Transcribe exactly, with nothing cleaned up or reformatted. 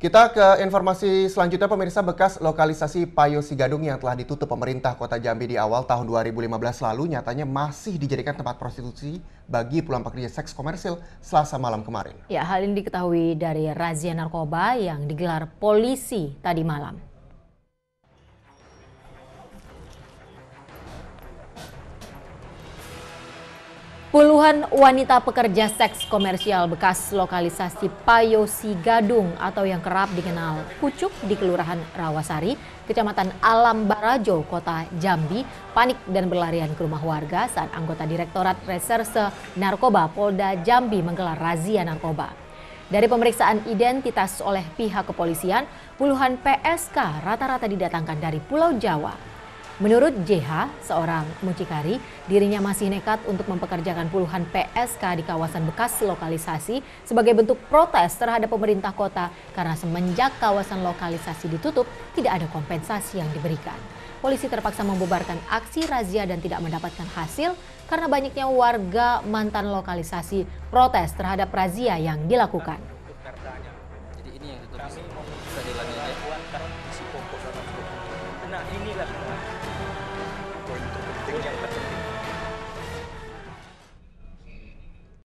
Kita ke informasi selanjutnya, pemirsa. Bekas lokalisasi Payo Sigadung yang telah ditutup pemerintah Kota Jambi di awal tahun dua ribu lima belas lalu nyatanya masih dijadikan tempat prostitusi bagi pulang pekerja seks komersil Selasa malam kemarin. Ya, hal ini diketahui dari razia narkoba yang digelar polisi tadi malam. Puluhan wanita pekerja seks komersial bekas lokalisasi Payo Sigadung atau yang kerap dikenal Pucuk di Kelurahan Rawasari, Kecamatan Alam Barajo, Kota Jambi, panik dan berlarian ke rumah warga saat anggota Direktorat Reserse Narkoba Polda Jambi menggelar razia narkoba. Dari pemeriksaan identitas oleh pihak kepolisian, puluhan P S K rata-rata didatangkan dari Pulau Jawa. Menurut J H, seorang mucikari, dirinya masih nekat untuk mempekerjakan puluhan P S K di kawasan bekas lokalisasi sebagai bentuk protes terhadap pemerintah kota karena semenjak kawasan lokalisasi ditutup, tidak ada kompensasi yang diberikan. Polisi terpaksa membubarkan aksi razia dan tidak mendapatkan hasil karena banyaknya warga mantan lokalisasi protes terhadap razia yang dilakukan. Jadi ini yang ditutup bisa dilanjutkan karena isi pokok. Nah inilah poin terpenting yang terpenting.